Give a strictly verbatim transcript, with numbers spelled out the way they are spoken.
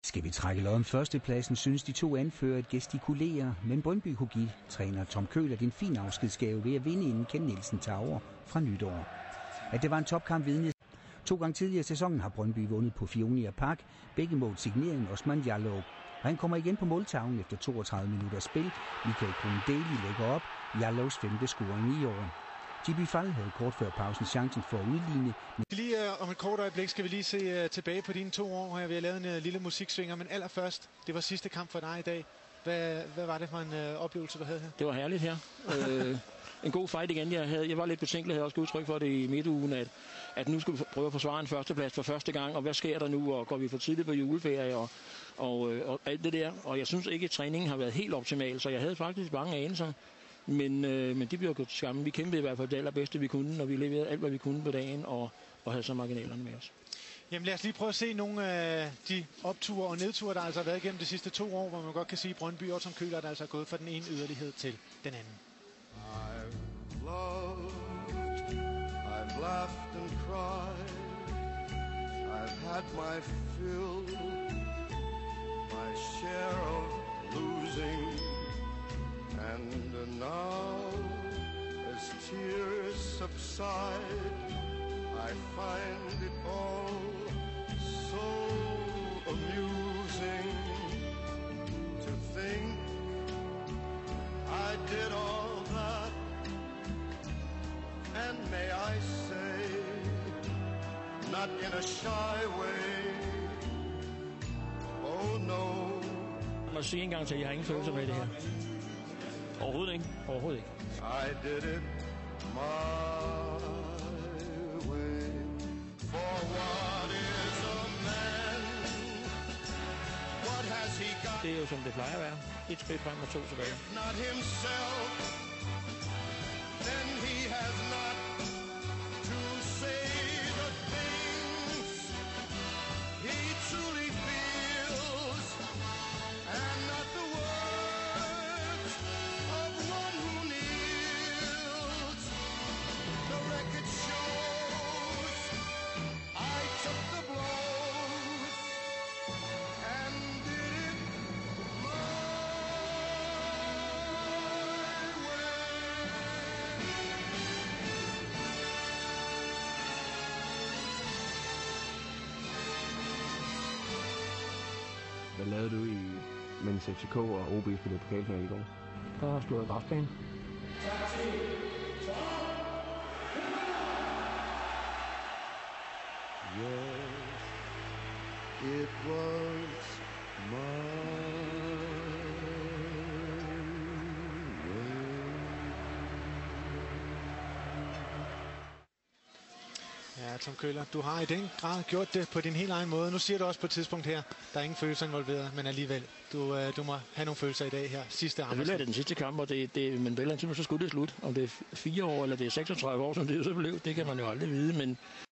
Skal vi trække lod om førstepladsen, synes de to anfører at gestikulere, men Brøndby kunne give træner Tom Køhler en fin afskedsgave ved at vinde, inden Ken Nielsen tager over fra nytår. At det var en topkamp vidne. To gange tidligere i sæsonen har Brøndby vundet på Fionia Park, begge mål signering Osman Jallow. Han kommer igen på måltavlen efter toogtredive minutter spil. Michael Krohn-Daly lægger op, Jallows femte scoring i år. Jibi Fall havde kort før pausen chancen for at udligne. Lige uh, om et kort øjeblik skal vi lige se uh, tilbage på dine to år her. Vi har lavet en uh, lille musiksvinger, men allerførst, det var sidste kamp for dig i dag. Hvad, hvad var det for en uh, oplevelse, du havde her? Det var herligt her. øh, en god fight igen. Jeg, havde, jeg var lidt betænkelig, jeg havde også udtryk for det i midtugen, at, at nu skulle vi prøve at forsvare en førsteplads for første gang, og hvad sker der nu, og går vi for tidligt på juleferie, og, og, og alt det der. Og jeg synes ikke, at træningen har været helt optimal, så jeg havde faktisk mange anelser. Men, øh, men det bliver gået til skamme. Vi kæmpede i hvert fald det allerbedste, vi kunne, og vi leverede alt, hvad vi kunne på dagen, og, og havde så marginalerne med os. Jamen lad os lige prøve at se nogle af de opture og nedture, der altså har været igennem de sidste to år, hvor man godt kan sige, at Brøndby og Tom Køhler er altså er gået fra den ene yderlighed til den anden. I've loved, I've laughed and cried, I've had my fill, my share of losing. And now, as tears subside, I find it all so amusing to think I did all that. And may I say, not in a shy way, oh no. Jeg må sige en gang til, at jeg har ingen følelser med det her. Overhovedet ikke. Overhovedet ikke. I did it my way. For what is a man? What has he got? Det er jo som det plejer at være. Et skridt frem og to tilbage. If not himself, then he has not to say the things he truly feels, and not the words of one who kneels. The record shows I took the blows and did it my way. Hvad lavede du i, mens F C K og O B spillede pokalfinale i går? Der stod jeg græsplæne. Yes, it was my way. Ja, Tom Køhler, du har i den grad gjort det på din helt egen måde. Nu siger du også på et tidspunkt her, der er ingen følelser involveret, men alligevel, du, øh, du må have nogle følelser i dag her. Sidste Jeg vil have det den sidste kamp, og det, det, men på et eller andet tidspunkt, så skulle det slut. Om det er fire år, eller det er seksogtredive år, som det så blev, det kan man jo aldrig vide, men